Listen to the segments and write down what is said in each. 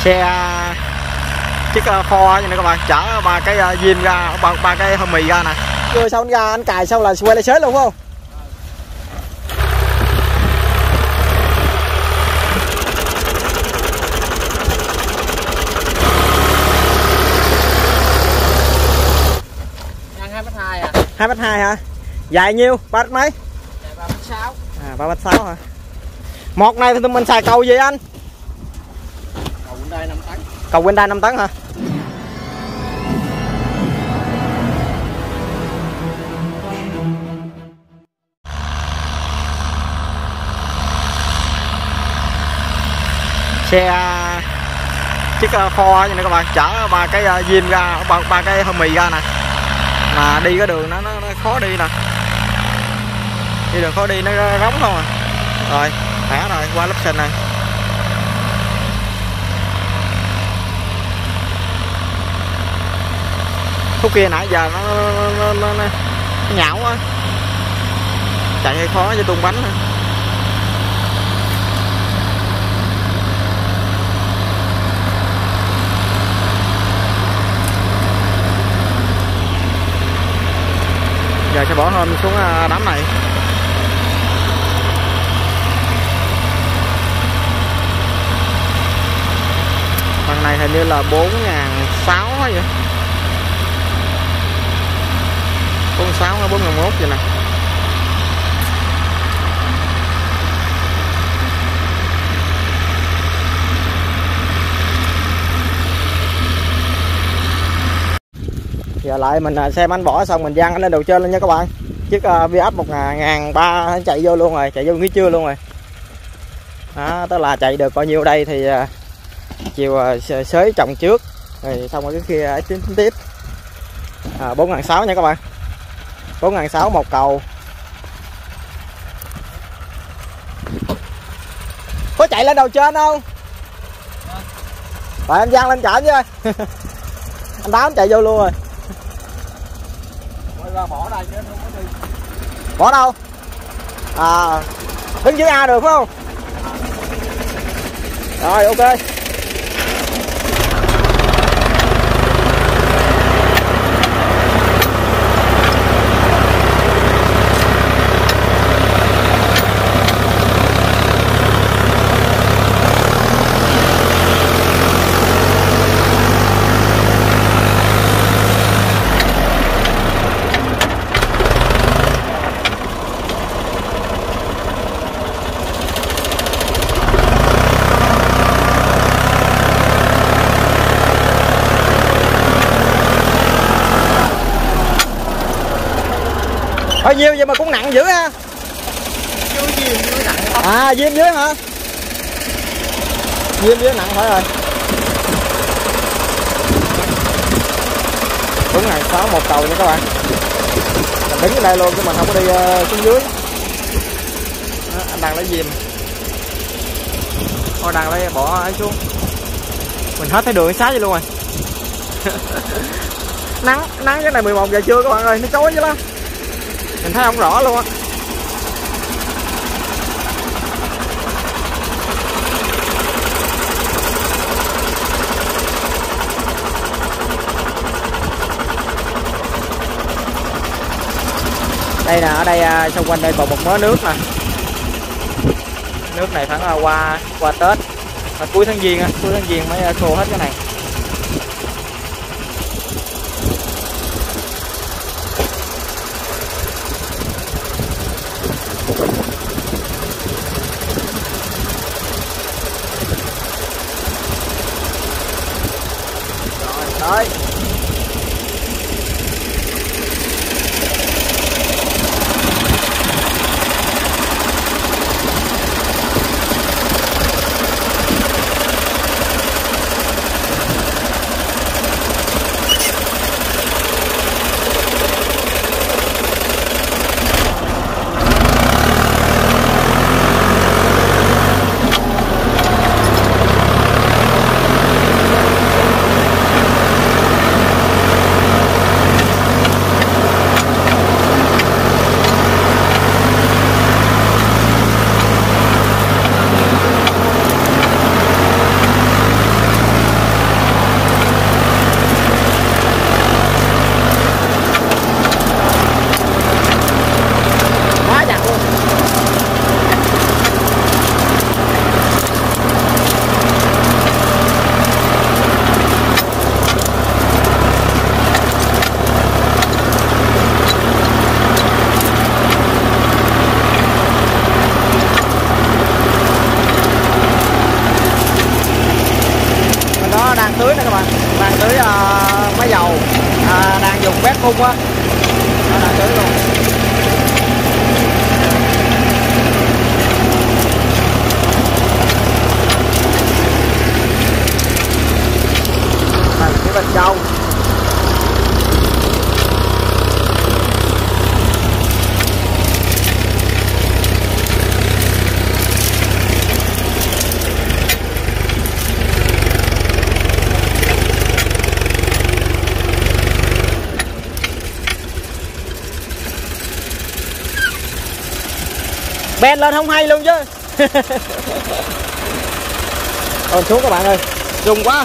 xe chiếc Ford như này các bạn, chở ba cái diêm ra, ba cái hầm mì ra nè. Rồi sau anh ra anh cài sau là quay lại xới luôn phải không? Ngang 2m2 à? 2m2 hả? Dài nhiêu? 3 mét mấy? Dài 3m6. À 3m6 hả? Một này thì tụi mình xài cầu gì anh? Cầu Hyundai 5 tấn. Cầu Hyundai 5 tấn hả? Xe chiếc Ford như này các bạn, chở ba cái diêm ra, ba cái hầm mì ra nè. Mà đi cái đường nó khó đi nè, đi đường khó đi, nó rống không à. Rồi khỏe rồi, qua lớp xình này. Khúc kia nãy giờ nó nhão quá, chạy hơi khó với tung bánh nữa. Giờ sẽ bỏ hôm xuống đám này. Phần này hình như là 4.600 hay vậy, 4.600 hay 4.100 vậy nè. Giờ lại mình xem anh bỏ xong mình văng anh lên đầu trên luôn nha các bạn. Chiếc VF 1300 chạy vô luôn rồi, chạy vô nghỉ trưa luôn rồi. Đó, tức là chạy được bao nhiêu đây thì chiều xới trồng trước rồi xong rồi cái kia tính tiếp. 4.600 nha các bạn, 4.600 một cầu. Có chạy lên đầu trên không? Rồi em văng lên chở chứ. Anh đám chạy vô luôn rồi. Bỏ đây chứ không có đi. Bỏ đâu? À, đứng dưới A được phải không? Rồi ok. Bao nhiêu vậy mà cũng nặng dữ ha. Dưới nặng. À diêm dưới hả? Diêm dưới nặng phải rồi. 4.600 một cầu nha các bạn. Mình đứng ở đây luôn chứ mình không có đi xuống dưới. Đó, anh đang lấy diêm. Thôi đang lấy bỏ ấy xuống. Mình hết thấy đường xá vậy luôn rồi. Nắng cái này 11 giờ trưa các bạn ơi, nó chói chứ lắm. Mình thấy không rõ luôn á. Đây nè, ở đây xung quanh đây còn một mớ nước nè. Nước này khoảng qua Tết, cuối tháng Giêng á, cuối tháng Giêng mới khô hết cái này. Rồi, tới. quét khung á. Đó là tới luôn. Này là cái bên trong. Ben lên không hay luôn chứ. Ôn xuống các bạn ơi, rung quá.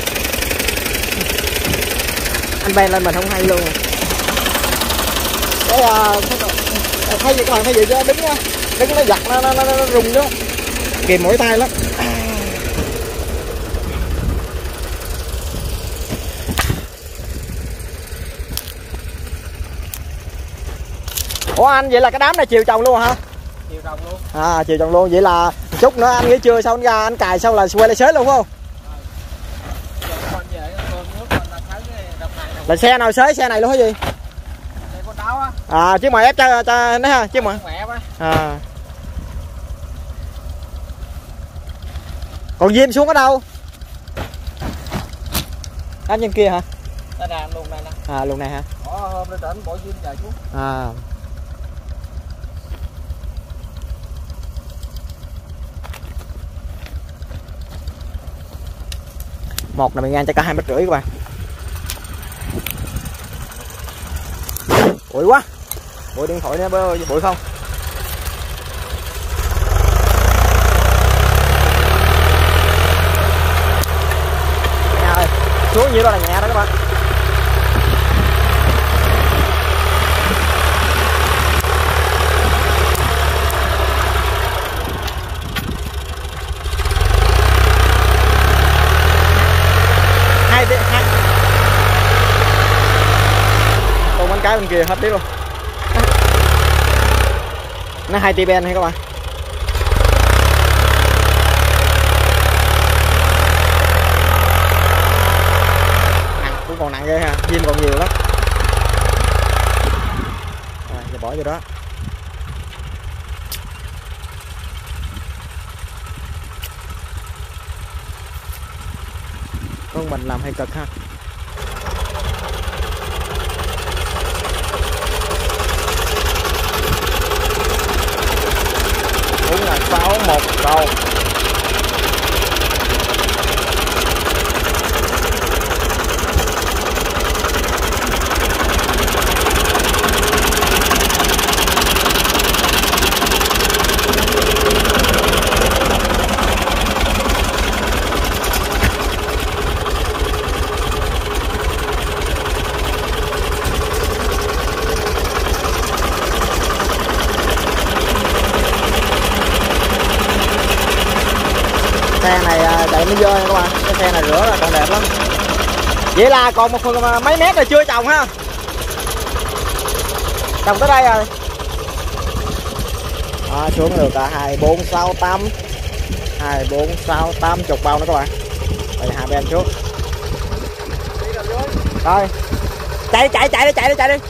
Anh Ben lên mình không hay luôn. Cái thấy gì các bạn, thấy gì chứ, đứng nó giật nó rung đó, kìm mỗi tay lắm. Ủa anh, vậy là cái đám này chiều chồng luôn hả? Chiều đồng luôn. À chiều chồng luôn, vậy là chút nữa anh nghỉ trưa xong anh ra anh cài xong là quay lại xới luôn phải không? Là xe nào xới, xe này luôn hả gì? Con đáo á. À chứ mà ép cho nó ha, chứ mà. À. Còn diêm xuống ở đâu? Anh trên kia hả? Đây nè, luồng này nè. À luồng này hả? Hôm lên trển bỏ diêm dài xuống. À. Một là mình ngang cho cả 2,5 mét các bạn. Bụi quá. Bụi điện thoại nữa bụi không? Nhẹ ơi, xuống như đó là nhẹ đó các bạn. Còn bánh cái bên kia hết biết luôn. Nó 2 tia ben hay các bạn. Nặng cũng còn nặng ghê ha, diêm còn nhiều lắm. Rồi giờ bỏ vô đó. Con mình làm hay cực ha. Đúng là 61 cầu. Xe này chạy mới dơ nha các bạn, cái xe này rửa là còn đẹp lắm. Vậy là còn một phần mấy mét rồi chưa trồng ha. Trồng tới đây rồi. Đó, xuống được cả 2, 4, 6, 8 2, 4, 6, 8 chục bao nữa các bạn. Đây hai bên xuống. Rồi. Chạy đi.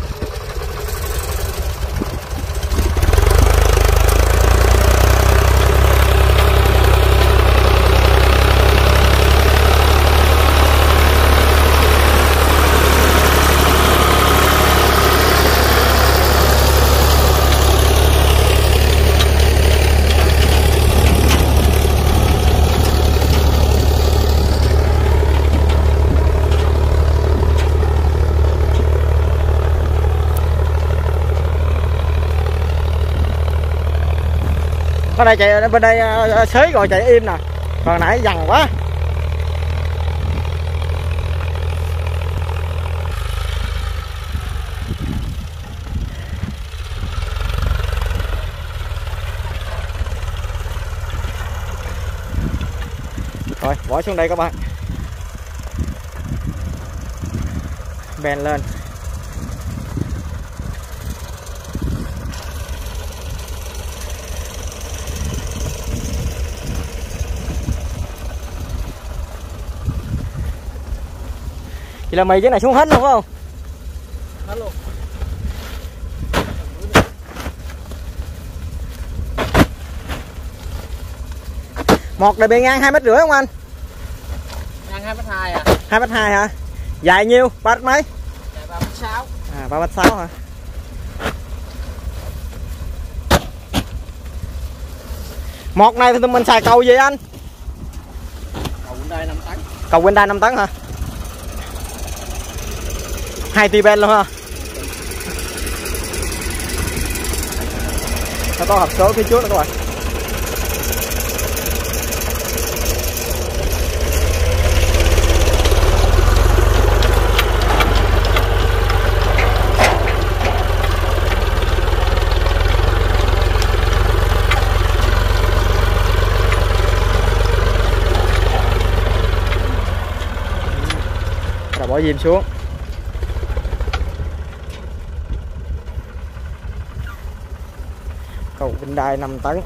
Ở đây chạy bên đây xới rồi chạy im nè, còn nãy dằn quá. Rồi bỏ xuống đây các bạn, bèn lên. Vậy là mày cái này xuống hết luôn phải không? hết luôn. Một này bề ngang 2,5 mét không anh? Ngang 2,2 m à? 2,2 m hả? Dài nhiêu? 3 mét mấy? Dài 3,6 m. À 3,6 m hả? Một này thì mình xài cầu gì anh? Cầu Hyundai 5 tấn. Cầu Hyundai 5 tấn hả? 2 T-Ben luôn ha. Nó có hộp số phía trước đó các bạn. Rồi bỏ diêm xuống. Cầu Hyundai 5 tấn.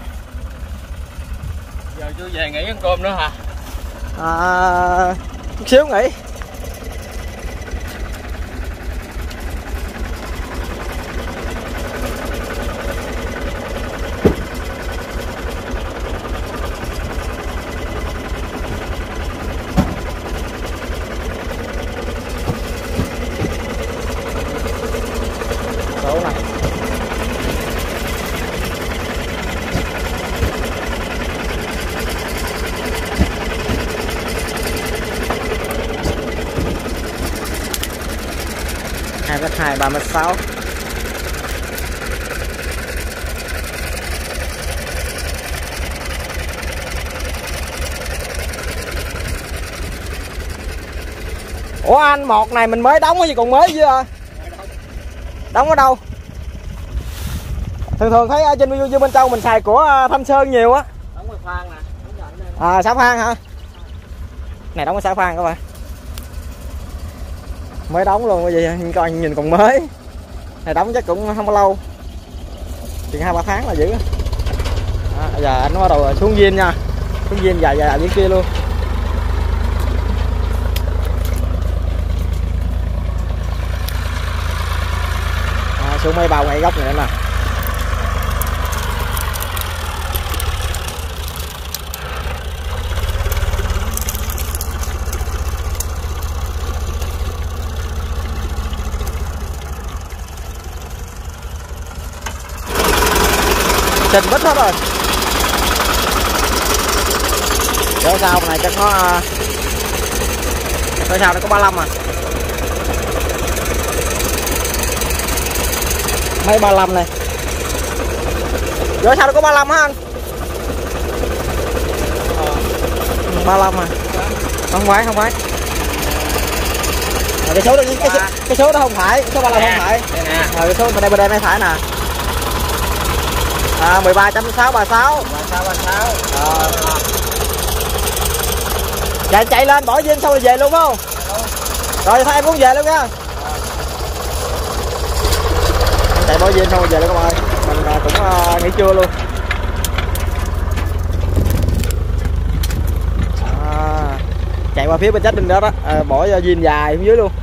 Giờ chưa về nghỉ ăn cơm nữa hả? Chút xíu nghỉ. Số này. Hai mét 2, 3,6 m. Ủa anh, một này mình mới đóng cái gì còn mới chứ à? Đóng ở đâu? Thường thấy ở trên Dương Minh Châu mình xài của Thanh Sơn nhiều á. Đóng cái khoan nè. À xả khoan hả? Này đóng cái xả khoan các bạn. Mới đóng luôn, cái gì coi nhìn còn mới. Này đóng chắc cũng không có lâu, chừng 2-3 tháng là giữ. Giờ anh bắt đầu xuống viên nha, xuống viên dài dưới kia luôn. Xuống mấy bao ngay góc này nè. Trình mất hết rồi. Để sau này chắc nó sau nó có 35 à. Mấy 35 này. Rồi sao nó có 35 hả anh? 35 à. Không phải. Cái số đó không phải, số 35 không phải. Cái số bên đây phải nè. 13.636. Chạy lên bỏ viên xong rồi về luôn phải không? Rồi thôi em muốn về luôn nha. Chạy bỏ viên xong rồi về luôn các bạn ơi. Mình cũng nghỉ trưa luôn. Chạy qua phía bên trách bên đó đó, bỏ viên dài phía dưới luôn.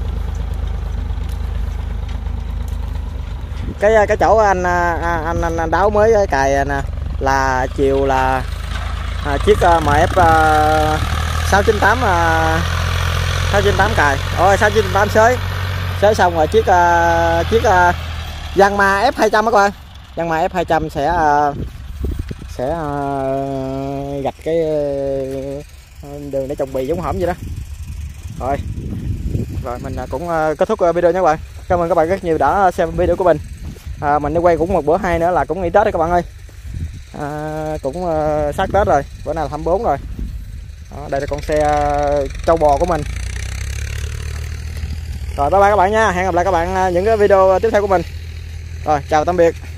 Cái chỗ anh đáo mới cài nè là chiều là chiếc MF 698 cài. Ôi 698 xới xong rồi chiếc Yanmar F200 các bạn. Yanmar F200 sẽ gạch cái đường để trồng bì giống hổm vậy đó. Rồi mình cũng kết thúc video nha các bạn. Cảm ơn các bạn rất nhiều đã xem video của mình. Mình đi quay cũng một bữa hai nữa là cũng nghỉ Tết rồi các bạn ơi. Cũng sát Tết rồi, bữa nào là 24 rồi. Đây là con xe trâu bò của mình. Rồi bye bye các bạn nha, hẹn gặp lại các bạn những cái video tiếp theo của mình. Rồi chào tạm biệt.